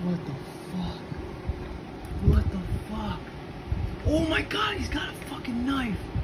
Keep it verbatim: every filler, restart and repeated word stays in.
What the fuck? What the fuck? Oh my god, he's got a fucking knife.